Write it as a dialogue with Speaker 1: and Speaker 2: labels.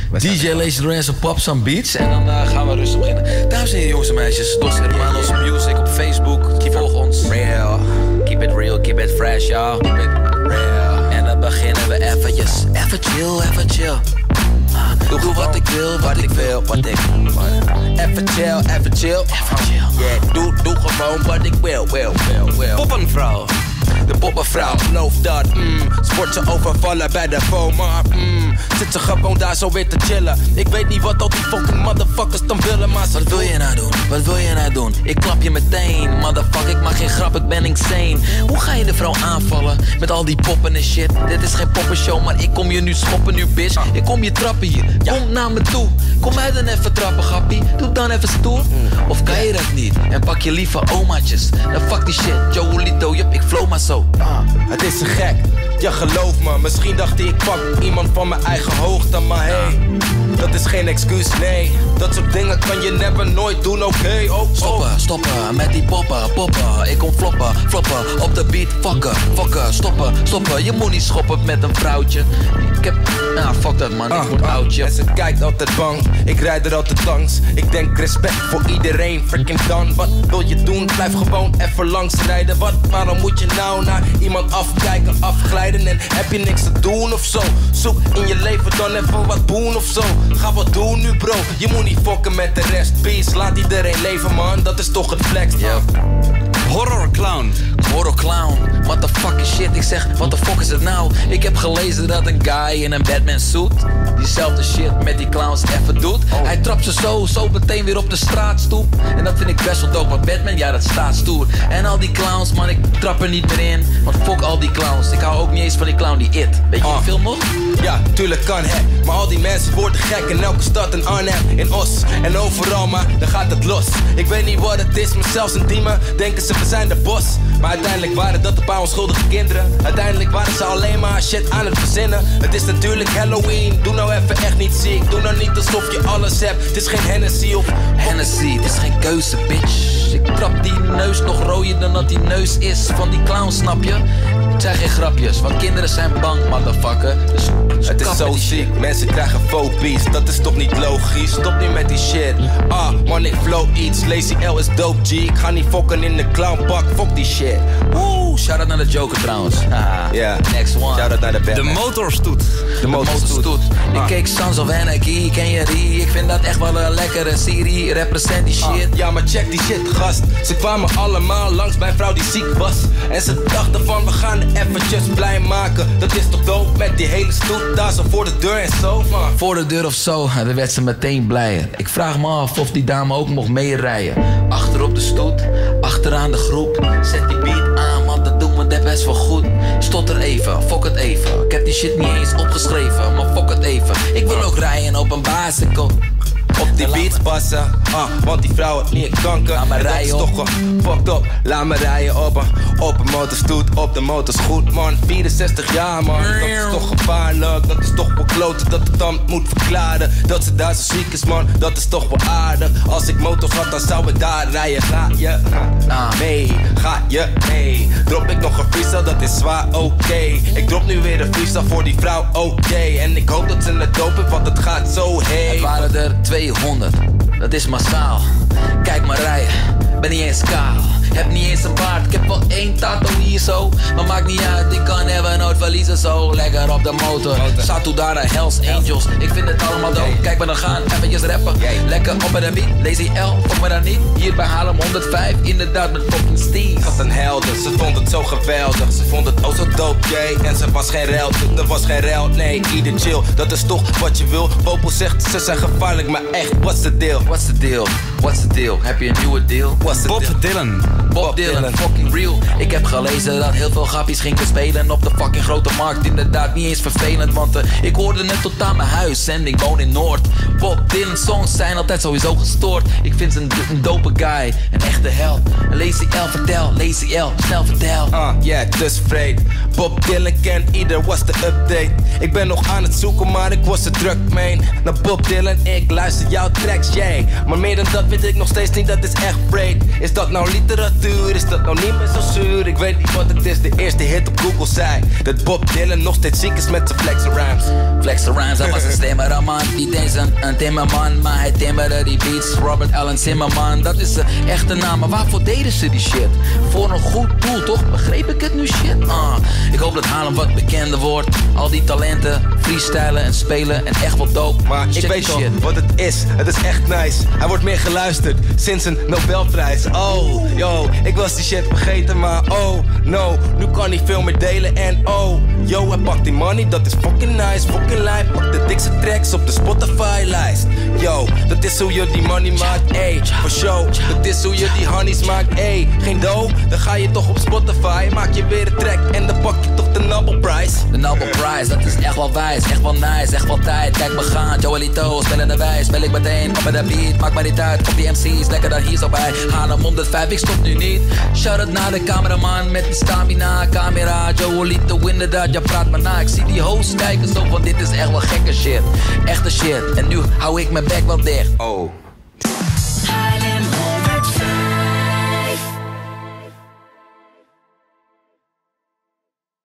Speaker 1: DJ Lazy Lorenzo Pop some beats en dan gaan we rustig beginnen. Dames en heren, jongens en meisjes, Dos Hermanos Music op Facebook. Volg ons.
Speaker 2: Real. Keep it real, keep it fresh, y'all. Keep it real. En dan beginnen we eventjes. Even chill, even chill. Doe wat ik wil, wat ik wil, wat ik wil. Even chill, even chill. Yeah, doe gewoon wat ik wil. Poppenvrouw. De poppenvrouw, geloof dat. Sport ze overvallen bij de FOMA. Zit ze gewoon daar zo weer te chillen. Ik weet niet wat al die fucking motherfuckers dan willen, maar
Speaker 1: wat wil je nou doen? Wat wil je nou doen? Ik klap je meteen. Motherfucker, ik maak geen grap, ik ben insane. Hoe ga je de vrouw aanvallen? Met al die poppen en shit. Dit is geen poppenshow, maar ik kom je nu schoppen nu, bitch. Ik kom je trappen hier, kom naar me toe. Kom uit en even trappen, grappie. Doe dan even stoer. Of kan je dat niet? En pak je lieve omaatjes. Dan fuck die shit, Joelito, yup, ik flow maar zo.
Speaker 2: Het is een gek, ja geloof me. Misschien dacht ik pak iemand van mijn eigen hoogte. Maar hey, dat is geen excuus, nee. Dat soort dingen kan je never nooit doen, oké.
Speaker 1: Stoppen, met die poppen. Ik kom floppen, op de beat, fokken. Stoppen, je moet niet schoppen met een vrouwtje. Ik heb, fuck dat man, ik word oudje.
Speaker 2: En ze kijkt altijd bang, ik rijd er altijd langs. Ik denk respect voor iedereen, freaking dan. Wat wil je doen, blijf gewoon even langs rijden. Waarom moet je nou naar iemand afkijken, afglijden? En heb je niks te doen of zo? Zoek in je leven dan even wat boen of zo. Ga wat doen nu bro, je moet niet fokken met de rest. Peace, laat iedereen leven man, dat is toch het flex.
Speaker 1: Horror clown, what the fuck is shit? Ik zeg, what the fuck is het nou? Ik heb gelezen dat een guy in een Batman suit diezelfde shit met die clowns even doet. Hij trapt ze zo meteen weer op de straatstoep. En dat vind ik best wel dope, want Batman, ja dat staat stoer. En al die clowns, man, ik trap er niet meer in. Want fuck al die clowns, ik hou ook niet eens van die clown die It. Weet je die film nog?
Speaker 2: Ja, tuurlijk kan het. Maar al die mensen worden gek in elke stad in Arnhem, in Os en overal, maar dan gaat het los. Ik weet niet wat het is, maar zelfs in Diemen denken ze we zijn de bos. Maar uiteindelijk waren dat een paar onschuldige kinderen. Uiteindelijk waren ze alleen maar shit aan het verzinnen. Het is natuurlijk Halloween, doe nou even echt niet ziek. Doe nou niet alsof je alles hebt, het is geen Hennessy of
Speaker 1: Hennessy, het is geen keuze bitch. Ik trap die neus nog rooier dan dat die neus is van die clown, snap je? Het zijn geen grapjes, want kinderen zijn bang, motherfucker. Dus
Speaker 2: het is zo ziek, mensen krijgen fobies. Dat is toch niet logisch, stop nu met die shit. Man, ik flow iets, Lazy L is dope G. Ik ga niet fokken in de clownpak, fuck die shit.
Speaker 1: Shout-out naar de Joker trouwens. Next one.
Speaker 2: Shout-out naar de Batman.
Speaker 1: De motorstoet. Ik keek Sons of Anarchy, ken je die? Ik vind dat echt wel een lekkere serie, represent die shit.
Speaker 2: Ja, maar check die shit, gast. Ze kwamen allemaal langs bij een vrouw die ziek was. En ze dachten van, we gaan het eventjes blij maken. Dat is toch dope met die hele stoet daar zo voor de deur en zo, man.
Speaker 1: Voor de deur of zo, dan werd ze meteen blijer. Ik vraag me af of die dame ook mocht meerijden. Achter op de stoet, achteraan de groep. Zet die beat aan, man, dat doet me dat best wel goed. Stotter even, fuck het even. Ik heb die shit niet eens opgeschreven, maar fuck het even. Ik wil ook rijden op een bicycle.
Speaker 2: Op die beats passen, want die vrouw heeft meer kanker.
Speaker 1: Laat me
Speaker 2: en
Speaker 1: rijden
Speaker 2: dat is toch gewoon fucked up. Laat me rijden op een motorstoet, op de motorsgoed, man. 64 jaar, man, dat is toch gevaarlijk. Dat is toch wel kloten dat de tand moet verklaren. Dat ze daar zo ziek is, man, dat is toch wel aardig. Als ik motor had, dan zou ik daar rijden. Ga je mee, ga je mee. Drop ik nog een freestyle, dat is zwaar, oké. Ik drop nu weer een freestyle voor die vrouw, oké. En ik hoop dat ze het dope heeft, want het gaat zo heen.
Speaker 1: Het waren er 200, dat is massaal. Kijk maar rijden, ben niet eens kaal. Heb niet eens een baard, ik heb wel 1 tattoo hier zo. Maar maakt niet uit, ik kan never nooit verliezen zo. Lekker op de motor, Satu daar naar Hells Angels. Ik vind het allemaal dope, kijk maar dan gaan, eventjes rappen. Lekker op met de beat, Lazy L, fuck me dan niet. Hier bij Haarlem 105, inderdaad met fucking Steve.
Speaker 2: Wat een helder, ze vond het zo geweldig. Ze vond het zo dope, en ze was geen rel. Er was geen rel, nee, ieder chill. Dat is toch wat je wil. Popo zegt, ze zijn gevaarlijk, maar echt, what's the deal?
Speaker 1: What's the deal? What's the deal? Heb je een nieuwe deal?
Speaker 2: Bob Dylan.
Speaker 1: Bob Dylan, fucking real. Ik heb gelezen dat heel veel grappies gingen spelen op de fucking grote markt. Inderdaad niet eens vervelend, want ik hoorde net tot aan mijn huis. En ik woon in Noord, Bob Dylan songs zijn altijd sowieso gestoord. Ik vind ze een dope guy, een echte held. Lazy L, vertel, Lazy L, snel vertel.
Speaker 3: Dus vreed. Bob Dylan kent ieder, was de update. Ik ben nog aan het zoeken, maar ik was te druk, man. Naar Bob Dylan, ik luister jouw tracks, yeah. Maar meer dan dat weet ik nog steeds niet, dat is echt breed. Is dat nou literatuur, is dat nou niet meer zo zuur? Ik weet niet wat het is, de eerste hit op Google zei dat Bob Dylan nog steeds ziek is met zijn flexen rhymes.
Speaker 1: Flexen rhymes, hij was een stemmerman. Niet eens een timmerman, maar hij timmerde die beats. Robert Allen Zimmerman, dat is zijn echte naam. Maar waarvoor deden ze die shit? Voor een goed doel, toch? Begreep ik het nu, shit? Ik hoop dat Haarlem wat bekender wordt. Al die talenten, freestylen en spelen en echt wat dope.
Speaker 3: Maar ik weet toch wat het is echt nice. Hij wordt meer geluisterd sinds een Nobelprijs. Oh, yo, ik was die shit vergeten, maar oh, no. Nu kan hij veel meer delen en oh, yo, hij pakt die money, dat is fucking nice, fucking lijp. Pak de dikste tracks op de Spotify-lijst. Yo, dat is hoe je die money maakt, ey, for show. Dat is hoe je die honeys maakt, ey. Geen dough, dan ga je toch op Spotify. Maak je weer een track en dan pak je toch de Nobelprijs.
Speaker 1: De Nobelprijs, dat is echt wel wijs, echt wel nice, echt wel tijd. Kijk me gaan, Joelito, spelende wijs. Spel ik meteen, op met de beat, maak maar niet uit. Op die MC's, lekker dan hier zo bij. Haarlem 105, ik stop nu niet. Shout-out naar de cameraman met die stamina, camera. Joelito, inderdaad, je praat maar na. Ik zie die hosts kijken zo van, dit is echt wel gekke shit. Echte shit, en nu hou ik mijn bek wel dicht.
Speaker 3: Oh.